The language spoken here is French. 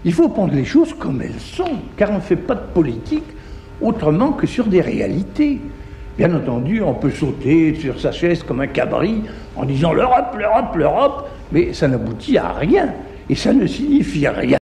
Il faut prendre les choses comme elles sont, car on ne fait pas de politique autrement que sur des réalités. Bien entendu, on peut sauter sur sa chaise comme un cabri en disant l'Europe, l'Europe, l'Europe, mais ça n'aboutit à rien et ça ne signifie rien.